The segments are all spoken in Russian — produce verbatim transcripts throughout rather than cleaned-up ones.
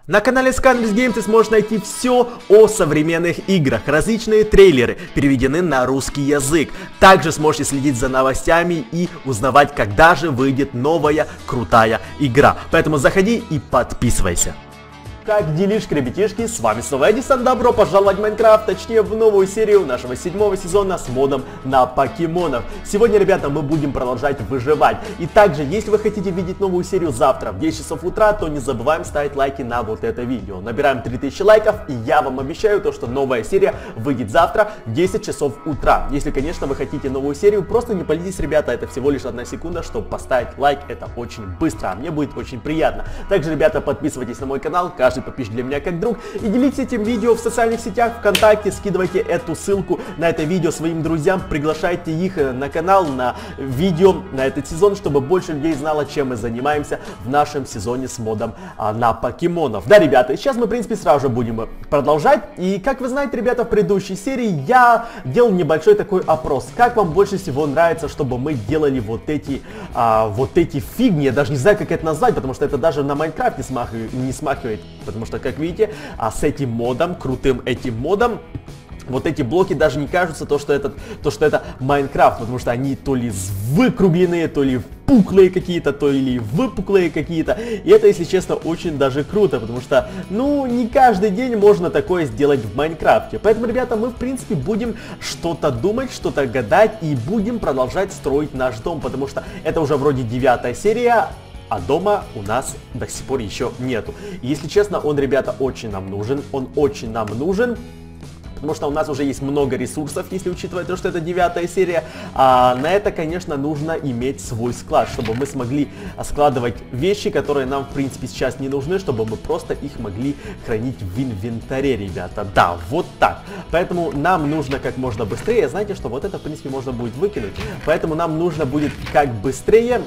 На канале Scandalous Game ты сможешь найти все о современных играх. Различные трейлеры переведены на русский язык. Также сможете следить за новостями и узнавать, когда же выйдет новая крутая игра. Поэтому заходи и подписывайся. Как делишки, ребятишки, с вами снова Эдисон, добро пожаловать в Майнкрафт, точнее в новую серию нашего седьмого сезона с модом на покемонов. Сегодня, ребята, мы будем продолжать выживать. И также, если вы хотите видеть новую серию завтра в десять часов утра, то не забываем ставить лайки на вот это видео. Набираем три тысячи лайков, и я вам обещаю то, что новая серия выйдет завтра в десять часов утра. Если, конечно, вы хотите новую серию, просто не палитесь, ребята, это всего лишь одна секунда, чтобы поставить лайк, это очень быстро, а мне будет очень приятно. Также, ребята, подписывайтесь на мой канал, каждый подписчик для меня как друг, и делитесь этим видео в социальных сетях, ВКонтакте, скидывайте эту ссылку на это видео своим друзьям, приглашайте их на канал, на видео, на этот сезон, чтобы больше людей знало, чем мы занимаемся в нашем сезоне с модом а, на покемонов. Да, ребята, сейчас мы, в принципе, сразу же будем продолжать, и, как вы знаете, ребята, в предыдущей серии я делал небольшой такой опрос, как вам больше всего нравится, чтобы мы делали вот эти, а, вот эти фигни, я даже не знаю, как это назвать, потому что это даже на Майнкрафт не смахивает, не смахивает. Потому что, как видите, а с этим модом, крутым этим модом, вот эти блоки даже не кажутся то, что это, то, что это Майнкрафт, потому что они то ли выкругленные, то ли пухлые какие-то, то ли выпуклые какие-то. И это, если честно, очень даже круто, потому что, ну, не каждый день можно такое сделать в Майнкрафте. Поэтому, ребята, мы, в принципе, будем что-то думать, что-то гадать и будем продолжать строить наш дом, потому что это уже вроде девятая серия, а дома у нас до сих пор еще нету. И, если честно, он, ребята, очень нам нужен. Он очень нам нужен. Потому что у нас уже есть много ресурсов, если учитывать то, что это девятая серия. А на это, конечно, нужно иметь свой склад, чтобы мы смогли складывать вещи, которые нам, в принципе, сейчас не нужны, чтобы мы просто их могли хранить в инвентаре, ребята. Да, вот так. Поэтому нам нужно как можно быстрее. Знаете, что вот это, в принципе, можно будет выкинуть. Поэтому нам нужно будет как быстрее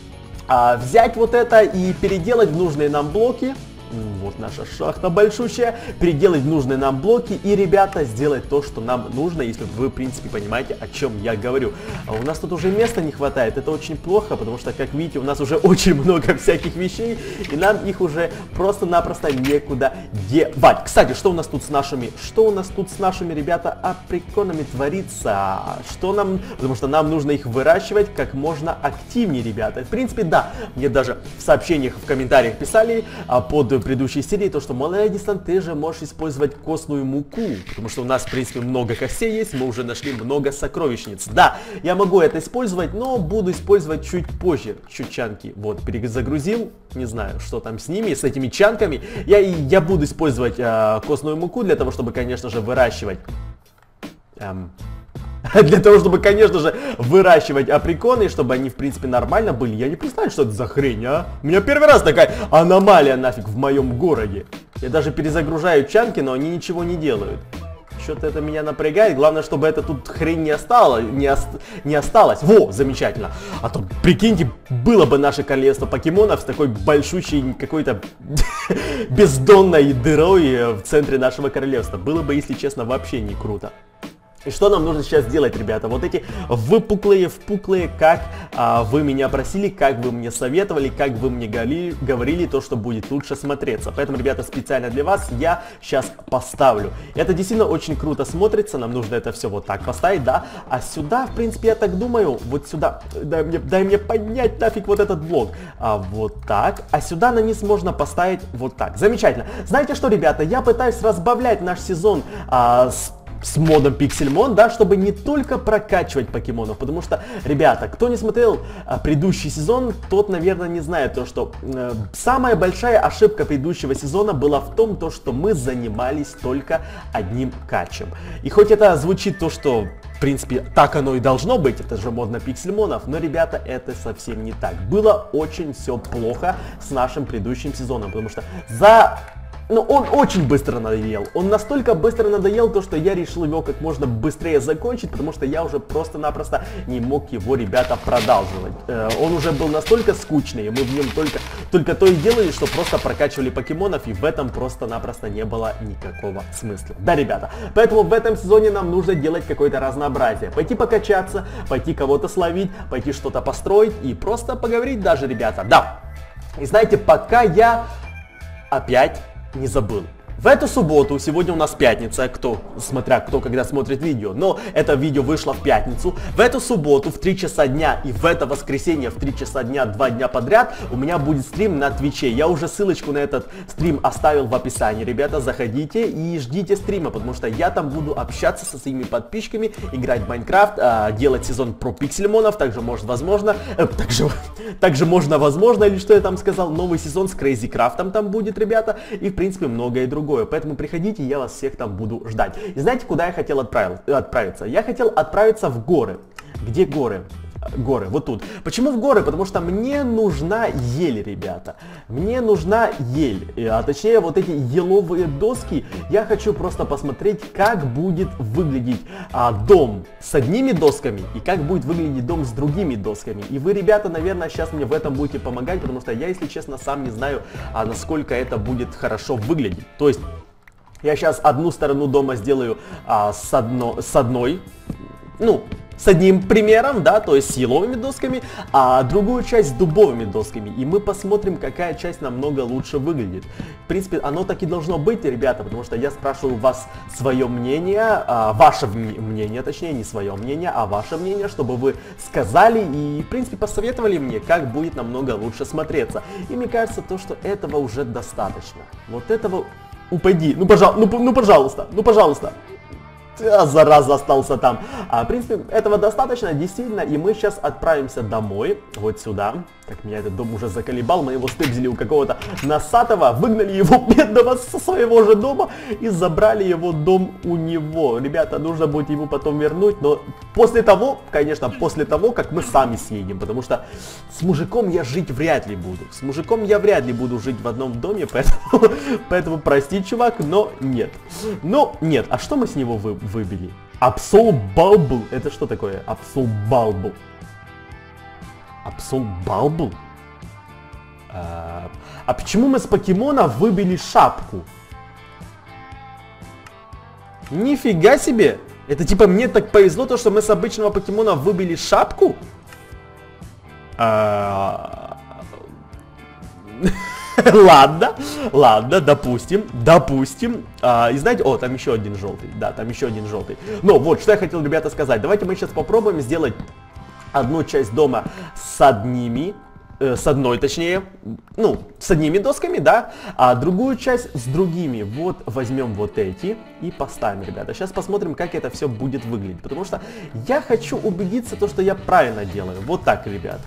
а, взять вот это и переделать в нужные нам блоки. Вот наша шахта большущая. Переделать в нужные нам блоки и, ребята, сделать то, что нам нужно, если вы, в принципе, понимаете, о чем я говорю. А у нас тут уже места не хватает. Это очень плохо, потому что, как видите, у нас уже очень много всяких вещей, и нам их уже просто-напросто некуда девать. Кстати, что у нас тут с нашими, что у нас тут с нашими, ребята, априконами творится? Что нам, потому что нам нужно их выращивать как можно активнее, ребята. В принципе, да, мне даже в сообщениях, в комментариях писали а, под предыдущей серии, то, что, мол, Эдисон, ты же можешь использовать костную муку, потому что у нас, в принципе, много костей есть, мы уже нашли много сокровищниц. Да, я могу это использовать, но буду использовать чуть позже. Чуть чанки, вот, перезагрузил, не знаю, что там с ними, с этими чанками. Я, я буду использовать э, костную муку для того, чтобы, конечно же, выращивать... Эм, Для того, чтобы, конечно же, выращивать априконы, чтобы они, в принципе, нормально были. Я не представляю, что это за хрень, а? У меня первый раз такая аномалия нафиг в моем городе. Я даже перезагружаю чанки, но они ничего не делают. Что-то это меня напрягает. Главное, чтобы эта тут хрень не осталась. Не, ост... не осталась. Во, замечательно. А то, прикиньте, было бы наше королевство покемонов с такой большущей какой-то бездонной дырой в центре нашего королевства. Было бы, если честно, вообще не круто. И что нам нужно сейчас делать, ребята? Вот эти выпуклые, впуклые, как а, вы меня просили, как вы мне советовали, как вы мне говорили, говорили то, что будет лучше смотреться. Поэтому, ребята, специально для вас я сейчас поставлю. Это действительно очень круто смотрится, нам нужно это все вот так поставить, да? А сюда, в принципе, я так думаю, вот сюда, дай мне, дай мне поднять нафиг вот этот блок. А, вот так. А сюда на низ можно поставить вот так. Замечательно. Знаете что, ребята, я пытаюсь разбавлять наш сезон а, с с модом Pixelmon, да, чтобы не только прокачивать покемонов, потому что, ребята, кто не смотрел а, предыдущий сезон, тот, наверное, не знает то, что э, самая большая ошибка предыдущего сезона была в том, то, что мы занимались только одним качем. И хоть это звучит то, что, в принципе, так оно и должно быть, это же мод на Pixelmonов, но, ребята, это совсем не так. Было очень все плохо с нашим предыдущим сезоном, потому что за... Но он очень быстро надоел. Он настолько быстро надоел, то, что я решил его как можно быстрее закончить, потому что я уже просто-напросто не мог его, ребята, продолживать. Э, он уже был настолько скучный, и мы в нем только, только то и делали, что просто прокачивали покемонов, и в этом просто-напросто не было никакого смысла. Да, ребята, поэтому в этом сезоне нам нужно делать какое-то разнообразие. Пойти покачаться, пойти кого-то словить, пойти что-то построить и просто поговорить даже, ребята. Да. И знаете, пока я опять не забыл. В эту субботу, сегодня у нас пятница, кто, смотря кто когда смотрит видео, но это видео вышло в пятницу. В эту субботу в три часа дня и в это воскресенье в три часа дня, два дня подряд, у меня будет стрим на Твиче. Я уже ссылочку на этот стрим оставил в описании. Ребята, заходите и ждите стрима, потому что я там буду общаться со своими подписчиками, играть в Майнкрафт, э, делать сезон про пиксельмонов, также может возможно, э, также, также можно возможно, или что я там сказал, новый сезон с Crazy Craft'ом там будет, ребята, и в принципе многое другое. Поэтому приходите, я вас всех там буду ждать. И знаете, куда я хотел отправил, отправиться? Я хотел отправиться в горы. Где горы? Горы, вот тут. Почему в горы? Потому что мне нужна ель, ребята. Мне нужна ель. А точнее, вот эти еловые доски. Я хочу просто посмотреть, как будет выглядеть а, дом с одними досками и как будет выглядеть дом с другими досками. И вы, ребята, наверное, сейчас мне в этом будете помогать, потому что я, если честно, сам не знаю, а, насколько это будет хорошо выглядеть. То есть, я сейчас одну сторону дома сделаю а, с, одно, с одной, ну, с одним примером, да, то есть с еловыми досками, а другую часть с дубовыми досками. И мы посмотрим, какая часть намного лучше выглядит. В принципе, оно так и должно быть, ребята, потому что я спрашиваю вас свое мнение, а, ваше мнение, точнее, не свое мнение, а ваше мнение, чтобы вы сказали и, в принципе, посоветовали мне, как будет намного лучше смотреться. И мне кажется, то, что этого уже достаточно. Вот этого... Упади, ну, пожал, ну, ну пожалуйста, ну пожалуйста. А, зараза, остался там. А, в принципе, этого достаточно, действительно, и мы сейчас отправимся домой, вот сюда. Как меня этот дом уже заколебал, мы его стыбзили у какого-то носатого, выгнали его бедного со своего же дома и забрали его дом у него. Ребята, нужно будет ему потом вернуть, но после того, конечно, после того, как мы сами съедем, потому что с мужиком я жить вряд ли буду. С мужиком я вряд ли буду жить в одном доме, поэтому, поэтому прости, чувак, но нет. Но нет, а что мы с него вы, выбили? Absol Bulb, это что такое? Absol Bulb. Absol Bulb? А, а почему мы с покемона выбили шапку? Нифига себе! Это типа мне так повезло, то что мы с обычного покемона выбили шапку? А... Ладно, ладно, допустим, допустим. А, и знаете, о, там еще один желтый, да, там еще один желтый. Но вот, что я хотел, ребята, сказать. Давайте мы сейчас попробуем сделать одну часть дома с одними, э, с одной, точнее, ну, с одними досками, да, а другую часть с другими. Вот, возьмем вот эти и поставим, ребята. Сейчас посмотрим, как это все будет выглядеть, потому что я хочу убедиться, то, что я правильно делаю. Вот так, ребята.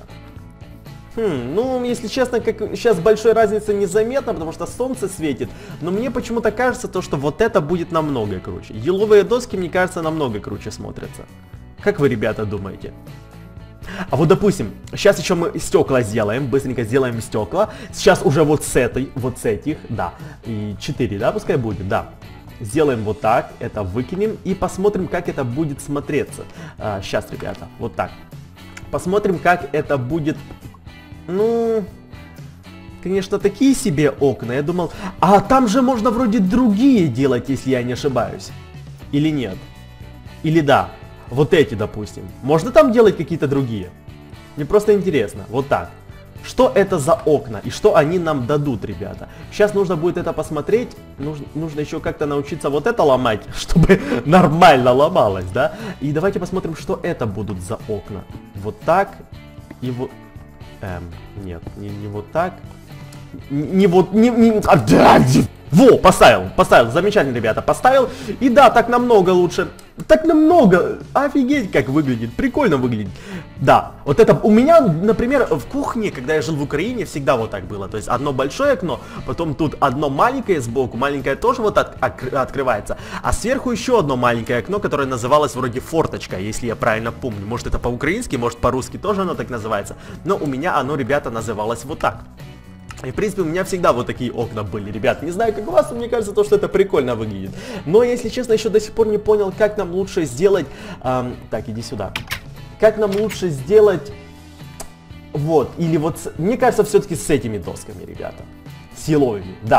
Хм, ну, если честно, как сейчас большой разницы незаметно, потому что солнце светит, но мне почему-то кажется, то, что вот это будет намного круче. Еловые доски, мне кажется, намного круче смотрятся. Как вы, ребята, думаете? А вот, допустим, сейчас еще мы стекла сделаем, быстренько сделаем стекла. Сейчас уже вот с этой, вот с этих, да, и четыре, да, пускай будет, да. Сделаем вот так, это выкинем и посмотрим, как это будет смотреться. А, сейчас, ребята, вот так. Посмотрим, как это будет... Ну, конечно, такие себе окна. Я думал, а там же можно вроде другие делать, если я не ошибаюсь. Или нет? Или да? Вот эти, допустим. Можно там делать какие-то другие? Мне просто интересно. Вот так. Что это за окна и что они нам дадут, ребята? Сейчас нужно будет это посмотреть. Нужно, нужно еще как-то научиться вот это ломать, чтобы нормально ломалось, да? И давайте посмотрим, что это будут за окна. Вот так и вот... Эм, нет, не, не вот так. Не, не вот, не, не... А, да, во, поставил, поставил, замечательно, ребята, поставил. И да, так намного лучше. Так намного, офигеть, как выглядит, прикольно выглядит. Да, вот это у меня, например, в кухне, когда я жил в Украине, всегда вот так было. То есть одно большое окно, потом тут одно маленькое сбоку, маленькое тоже вот от, от, открывается. А сверху еще одно маленькое окно, которое называлось вроде форточка, если я правильно помню. Может это по-украински, может по-русски тоже оно так называется. Но у меня оно, ребята, называлось вот так. И, в принципе, у меня всегда вот такие окна были, ребят. Не знаю, как у вас, но мне кажется, то, что это прикольно выглядит. Но, если честно, еще до сих пор не понял, как нам лучше сделать... Эм, так, иди сюда. Как нам лучше сделать... Вот, или вот... Мне кажется, все-таки с этими досками, ребята. С еловыми, да.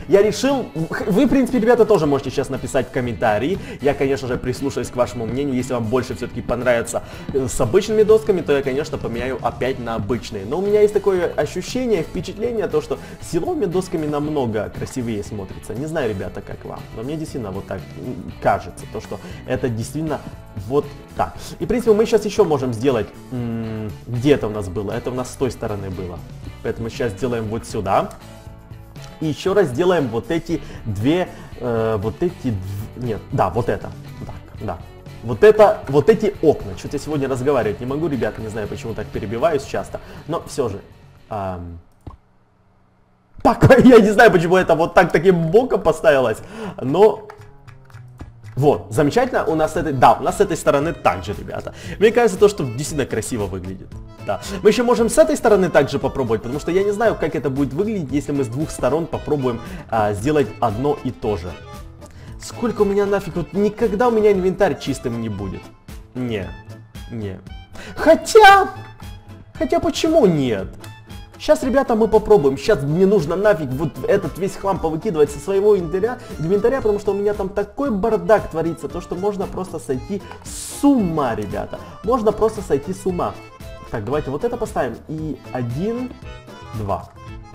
я решил, вы, в принципе, ребята, тоже можете сейчас написать в комментарии. Я, конечно же, прислушаюсь к вашему мнению. Если вам больше все-таки понравится с обычными досками, то я, конечно, поменяю опять на обычные. Но у меня есть такое ощущение, впечатление, то, что с силовыми досками намного красивее смотрится. Не знаю, ребята, как вам, но мне действительно вот так кажется, то, что это действительно вот так. И, в принципе, мы сейчас еще можем сделать, где это у нас было? Это у нас с той стороны было. Поэтому сейчас сделаем вот сюда. И еще раз сделаем вот эти две, э, вот эти, нет, да, вот это, так, да. Вот это, вот эти окна. Что-то я сегодня разговаривать не могу, ребята, не знаю, почему так перебиваюсь часто, но все же. Эм, пока, я не знаю, почему это вот так таким боком поставилось, но... Вот, замечательно, у нас с этой, да, у нас с этой стороны также, ребята. Мне кажется, то, что действительно красиво выглядит. Да. Мы еще можем с этой стороны также попробовать, потому что я не знаю, как это будет выглядеть, если мы с двух сторон попробуем а, сделать одно и то же. Сколько у меня нафиг, вот никогда у меня инвентарь чистым не будет. Не, не. Хотя, хотя почему нет? Сейчас, ребята, мы попробуем. Сейчас мне нужно нафиг вот этот весь хлам повыкидывать со своего инвентаря, инвентаря, потому что у меня там такой бардак творится, то что можно просто сойти с ума, ребята. Можно просто сойти с ума. Так, давайте вот это поставим. И один, два.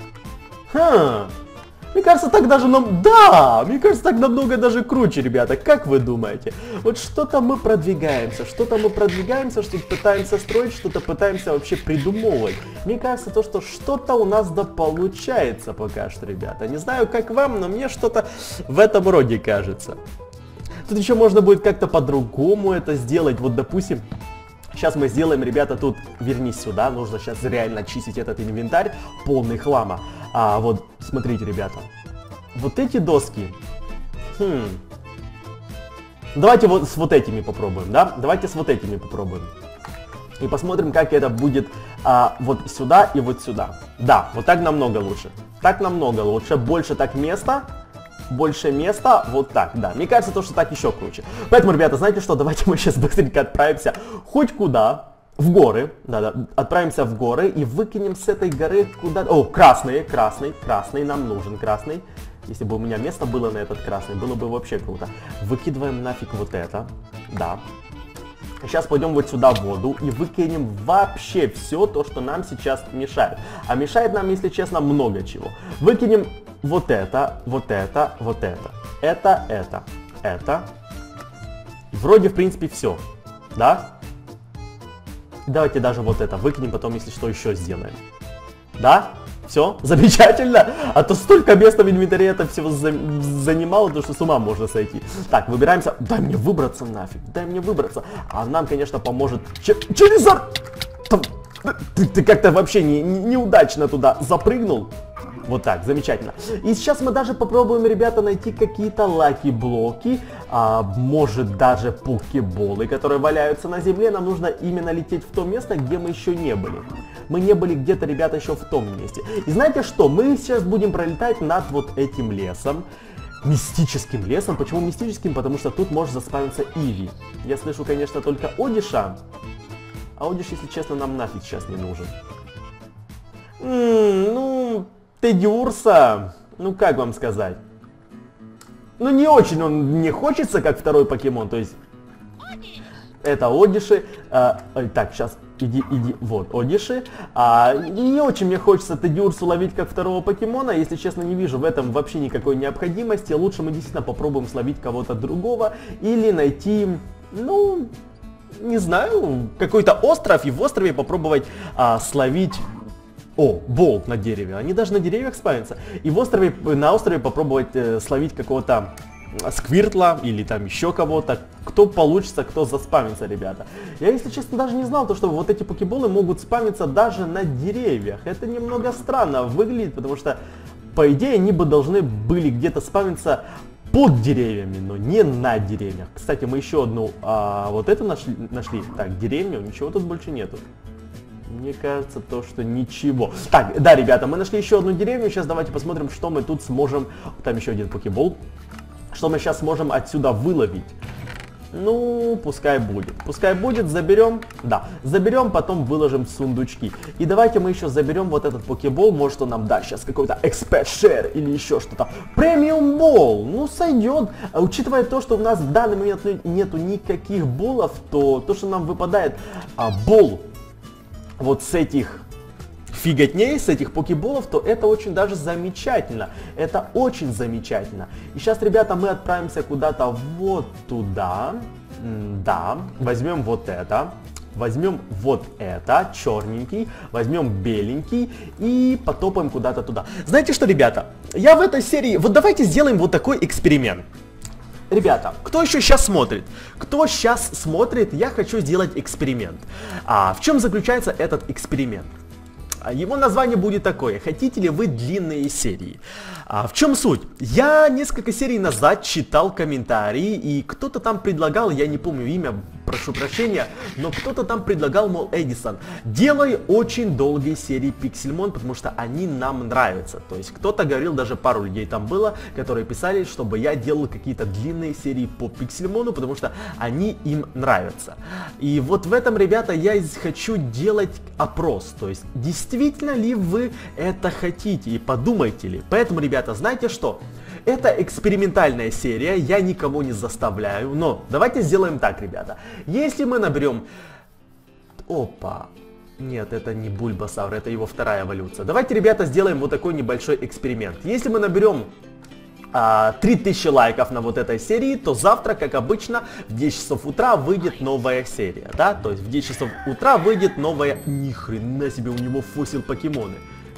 Ха. Мне кажется, так даже нам... Да! Мне кажется, так намного даже круче, ребята. Как вы думаете? Вот что-то мы продвигаемся, что-то мы продвигаемся, что-то пытаемся строить, что-то пытаемся вообще придумывать. Мне кажется, то, что что-то у нас да получается пока что, ребята. Не знаю, как вам, но мне что-то в этом роде кажется. Тут еще можно будет как-то по-другому это сделать. Вот, допустим... Сейчас мы сделаем, ребята, тут, вернись сюда, нужно сейчас реально чистить этот инвентарь, полный хлама. А вот, смотрите, ребята, вот эти доски, хм, давайте вот с вот этими попробуем, да, давайте с вот этими попробуем. И посмотрим, как это будет а, вот сюда и вот сюда. Да, вот так намного лучше, так намного лучше, больше так места. Больше места, вот так, да. Мне кажется, то, что так еще круче. Поэтому, ребята, знаете что, давайте мы сейчас быстренько отправимся хоть куда, в горы, да-да, отправимся в горы и выкинем с этой горы куда... О, красный, красный, красный, нам нужен красный. Если бы у меня место было на этот красный, было бы вообще круто. Выкидываем нафиг вот это, да. Сейчас пойдем вот сюда в воду и выкинем вообще все то, что нам сейчас мешает. А мешает нам, если честно, много чего. Выкинем вот это, вот это, вот это. Это, это, это. Вроде, в принципе, все. Да? Давайте даже вот это выкинем, потом, если что, еще сделаем. Да? Все? Замечательно? А то столько места в инвентаре это всего за занимало, то что с ума можно сойти. Так, выбираемся. Дай мне выбраться нафиг. Дай мне выбраться. А нам, конечно, поможет... Ч Черезар! Ты, ты как-то вообще не, не, неудачно туда запрыгнул. Вот так, замечательно. И сейчас мы даже попробуем, ребята, найти какие-то лаки-блоки, а, может даже покеболы, которые валяются на земле. Нам нужно именно лететь в то место, где мы еще не были. Мы не были где-то, ребята, еще в том месте. И знаете что? Мы сейчас будем пролетать над вот этим лесом. Мистическим лесом. Почему мистическим? Потому что тут может заспавниться Иви. Я слышу, конечно, только Одиша. А Одиш, если честно, нам нафиг сейчас не нужен. М-м, ну... Тедди Урса, ну как вам сказать, ну не очень он не хочется, как второй покемон, то есть это Одиши, а, так, сейчас, иди, иди, вот, Одиши, а, не очень мне хочется Тедди Урсу ловить как второго покемона, если честно, не вижу в этом вообще никакой необходимости, лучше мы действительно попробуем словить кого-то другого или найти, ну, не знаю, какой-то остров и в острове попробовать а, словить... О, болт на дереве. Они даже на деревьях спавнятся. И в острове, на острове попробовать э, словить какого-то сквиртла или там еще кого-то. Кто получится, кто заспамится, ребята. Я, если честно, даже не знал, то, что вот эти покеболы могут спамиться даже на деревьях. Это немного странно выглядит, потому что, по идее, они бы должны были где-то спамиться под деревьями, но не на деревьях. Кстати, мы еще одну, а, вот эту нашли, нашли. Так, деревню, ничего тут больше нету. Мне кажется, то, что ничего. Так, да, ребята, мы нашли еще одну деревню. Сейчас давайте посмотрим, что мы тут сможем... Там еще один покебол. Что мы сейчас сможем отсюда выловить. Ну, пускай будет. Пускай будет, заберем. Да, заберем, потом выложим в сундучки. И давайте мы еще заберем вот этот покебол. Может он нам даст сейчас какой-то эксперт шер или еще что-то. Премиум бол. Ну, сойдет. А учитывая то, что у нас в данный момент нету никаких болов, то то, что нам выпадает а, бол вот с этих фиготней, с этих покеболов, то это очень даже замечательно. Это очень замечательно. И сейчас, ребята, мы отправимся куда-то вот туда. Да, возьмем вот это. Возьмем вот это, черненький, возьмем беленький и потопаем куда-то туда. Знаете что, ребята, я в этой серии, вот давайте сделаем вот такой эксперимент. Ребята, кто еще сейчас смотрит? Кто сейчас смотрит, я хочу сделать эксперимент. А в чем заключается этот эксперимент? Его название будет такое: хотите ли вы длинные серии? А в чем суть? Я несколько серий назад читал комментарии, и кто-то там предлагал, я не помню имя, прошу прощения, но кто-то там предлагал, мол, Эдисон, делай очень долгие серии Pixelmon, потому что они нам нравятся. То есть кто-то говорил, даже пару людей там было, которые писали, чтобы я делал какие-то длинные серии по Pixelmon, потому что они им нравятся. И вот в этом, ребята, я хочу делать опрос, то есть действительно ли вы это хотите и подумайте ли. Поэтому, ребята, знаете что? Это экспериментальная серия, я никого не заставляю, но давайте сделаем так, ребята. Если мы наберем... Опа! Нет, это не Бульбасавр, это его вторая эволюция. Давайте, ребята, сделаем вот такой небольшой эксперимент. Если мы наберем а, три тысячи лайков на вот этой серии, то завтра, как обычно, в десять часов утра выйдет новая серия, да? То есть в десять часов утра выйдет новая... Ни хрена себе, у него фосил покемоны.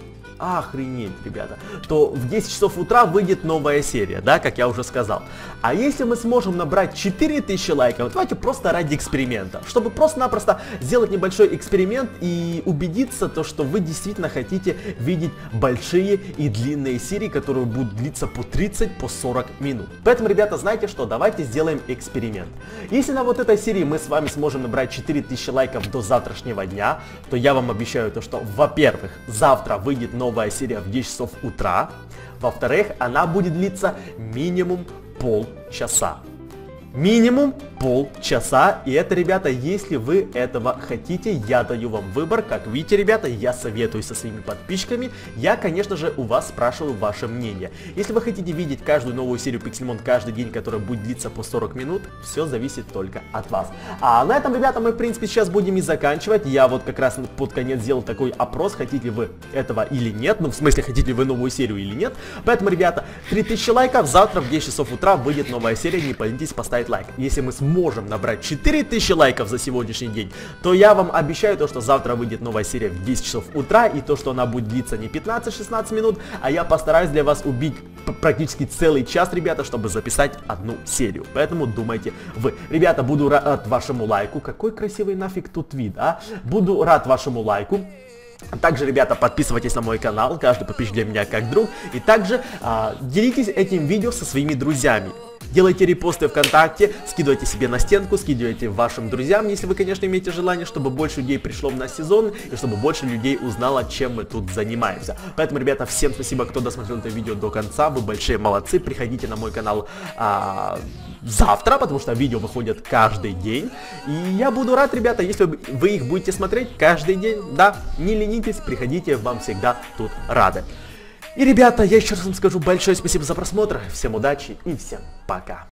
Охренеть, ребята. То в десять часов утра выйдет новая серия, да, как я уже сказал. А если мы сможем набрать четыре тысячи лайков, давайте просто ради эксперимента, чтобы просто-напросто сделать небольшой эксперимент и убедиться, то, что вы действительно хотите видеть большие и длинные серии, которые будут длиться по тридцать, по сорок минут. Поэтому, ребята, знаете что, давайте сделаем эксперимент. Если на вот этой серии мы с вами сможем набрать четыре тысячи лайков до завтрашнего дня, то я вам обещаю то, что, во-первых, завтра выйдет новая Новая серия в десять часов утра. Во-вторых, она будет длиться минимум полчаса. Минимум полчаса. И это, ребята, если вы этого хотите, я даю вам выбор. Как видите, ребята, я советую со своими подписчиками. Я, конечно же, у вас спрашиваю ваше мнение. Если вы хотите видеть каждую новую серию Pixelmon каждый день, которая будет длиться по сорок минут, все зависит только от вас. А на этом, ребята, мы, в принципе, сейчас будем и заканчивать. Я вот как раз под конец сделал такой опрос, хотите ли вы этого или нет. Ну, в смысле, хотите ли вы новую серию или нет. Поэтому, ребята, три тысячи лайков. Завтра в десять часов утра выйдет новая серия. Не поленитесь поставить лайк. Если мы сможем набрать четыре тысячи лайков за сегодняшний день, то я вам обещаю то, что завтра выйдет новая серия в десять часов утра, и то, что она будет длиться не пятнадцать-шестнадцать минут, а я постараюсь для вас убить практически целый час, ребята, чтобы записать одну серию. Поэтому думайте вы. Ребята, буду рад вашему лайку. Какой красивый нафиг тут вид, а? Буду рад вашему лайку. Также, ребята, подписывайтесь на мой канал, каждый подписчик для меня как друг. И также а, делитесь этим видео со своими друзьями. Делайте репосты ВКонтакте, скидывайте себе на стенку, скидывайте вашим друзьям, если вы, конечно, имеете желание, чтобы больше людей пришло в наш сезон и чтобы больше людей узнало, чем мы тут занимаемся. Поэтому, ребята, всем спасибо, кто досмотрел это видео до конца, вы большие молодцы. Приходите на мой канал а, завтра, потому что видео выходят каждый день. И я буду рад, ребята, если вы их будете смотреть каждый день. Да, не ленитесь, приходите, вам всегда тут рады. И, ребята, я еще раз вам скажу большое спасибо за просмотр, всем удачи и всем пока.